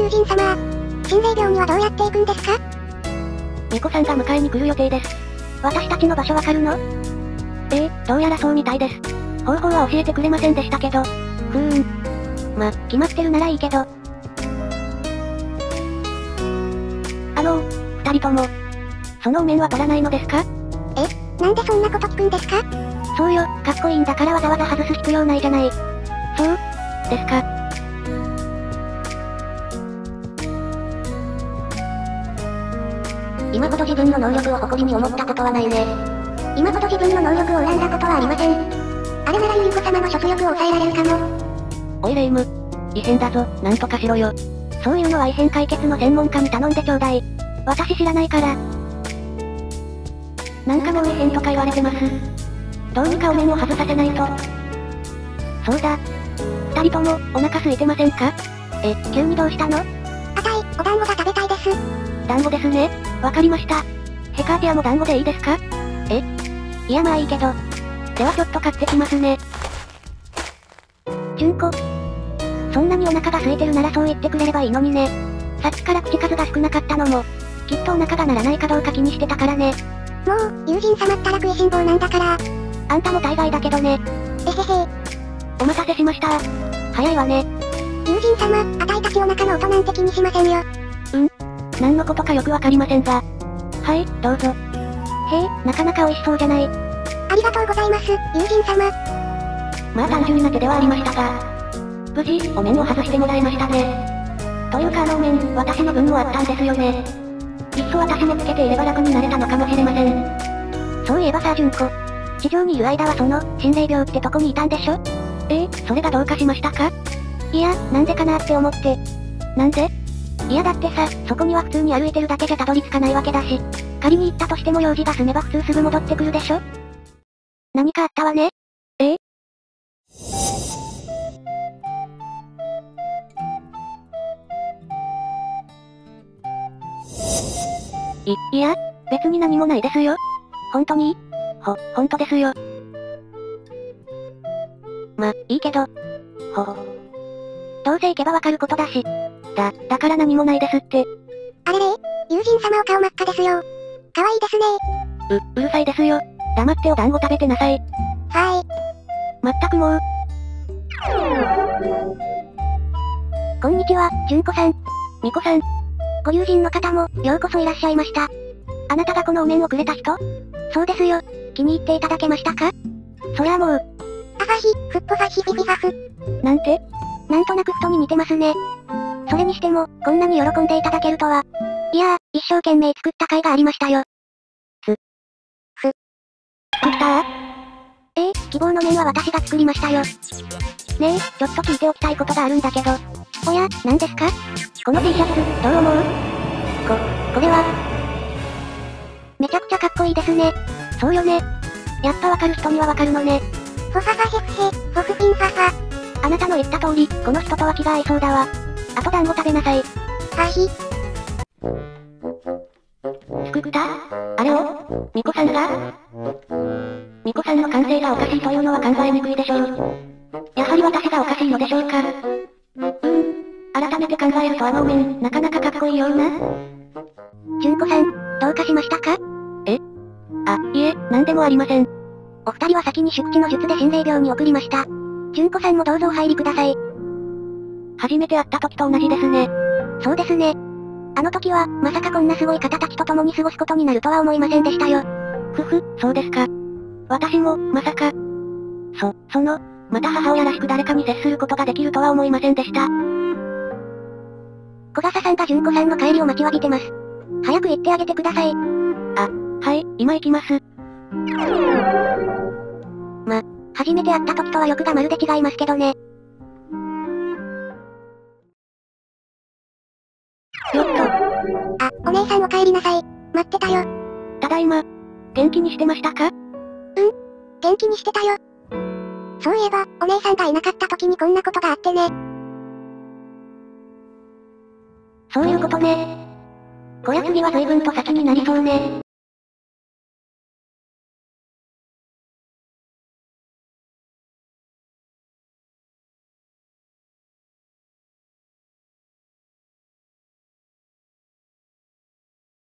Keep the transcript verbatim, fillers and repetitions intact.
人様。心霊廟にはどうやって行くんですか？ 巫女さんが迎えに来る予定です。 私たちの場所わかるの？ ええ、どうやらそうみたいです。方法は教えてくれませんでしたけど。 ふーん。ま、決まってるならいいけど。 あのー、二人とも、そのお面は取らないのですか？ え、なんでそんなこと聞くんですか？ そうよ、かっこいいんだからわざわざ外す必要ないじゃない。そうですか。 今ほど自分の能力を誇りに思ったことはないね。今ほど自分の能力を恨んだことはありません。あれならユミコ様の食欲を抑えられるかも。 おいレイム。異変だぞ、なんとかしろよ。そういうのは異変解決の専門家に頼んでちょうだい。私知らないから。なんかもう異変とか言われてます。どうにかお面を外させないと。そうだ。二人とも、お腹空いてませんか？ え、急にどうしたの？あたい、お団子が食べたいです。 団子ですね。わかりました。ヘカーピアも団子でいいですか？ え？いやまあいいけど。 ではちょっと買ってきますね。 純子。そんなにお腹が空いてるならそう言ってくれればいいのにね。さっきから口数が少なかったのも、きっとお腹が鳴らないかどうか気にしてたからね。もう、友人様ったら食いしん坊なんだから。あんたも大概だけどね。えへへ。 お待たせしました。早いわね。 友人様、あたいたちお腹の音なんて気にしませんよ。 うん？何のことかよくわかりませんが。はい、どうぞ。 へえ、なかなか美味しそうじゃない。ありがとうございます、友人様。 まあ単純な手ではありましたが。無事、お面を外してもらいましたね。というかあのお面、私の分もあったんですよね。いっそ私もつけていれば楽になれたのかもしれません。 そういえばさ、純子。地上にいる間はその、心霊病ってとこにいたんでしょ？ ええ、それがどうかしましたか？ いや、なんでかなって思って。 なんで？ いやだってさ、そこには普通に歩いてるだけじゃたどり着かないわけだし、仮に行ったとしても用事が済めば普通すぐ戻ってくるでしょ？何かあったわね？ ええ？い、いや、別に何もないですよ。 本当に？ ほ、ほんとですよ。 ま、いいけど。 ほ。 どうせ行けばわかることだし。 だ、だから何もないですって。 あれれ、友人様お顔真っ赤ですよ。可愛いですね。 う、うるさいですよ。黙ってお団子食べてなさい。 はーい。 まったくもう。 こんにちは、純子さん。 みこさん。 ご友人の方も、ようこそいらっしゃいました。あなたがこのお面をくれた人？そうですよ。気に入っていただけましたか？ そりゃもう。 あはひ、ふっぽはひひひはふ。 なんて？ なんとなく人に似てますね。それにしても、こんなに喜んでいただけるとは。いやー、一生懸命作った甲斐がありましたよ。 す。 ふ。 作ったええー、希望の面は私が作りましたよ。ねえ、ちょっと聞いておきたいことがあるんだけど。おや、何ですか？この T シャツ、どう思う？こ、これは。めちゃくちゃかっこいいですね。 そうよね。 やっぱわかる人にはわかるのね。ほははへふへ、ほふふんはは。あなたの言った通り、この人とは気が合いそうだわ。あと団子食べなさい。はひ。 作ったあれをみこさんがみこさんの感性がおかしいというのは考えにくいでしょう。やはり私がおかしいのでしょうか。うーん。改めて考えるとあのお面、なかなかかっこいいような。 純子さん、どうかしましたか？ え？あ、いえ、なんでもありません。 お二人は先に宿地の術で心霊病に送りました。純子さんもどうぞお入りください。 初めて会った時と同じですね。 そうですね。あの時は、まさかこんなすごい方たちと共に過ごすことになるとは思いませんでしたよ。 ふふ、そうですか。私も、まさか。そ、その、また母親らしく誰かに接することができるとは思いませんでした。 小笠さんが純子さんの帰りを待ちわびてます。早く行ってあげてください。 あ、はい、今行きます。 ま、初めて会った時とは欲がまるで違いますけどね。 よっと。 あ、お姉さんお帰りなさい。待ってたよ。 ただいま。元気にしてましたか？ うん、元気にしてたよ。そういえば、お姉さんがいなかった時にこんなことがあってね。 そういうことね。こりゃ次は随分と先になりそうね。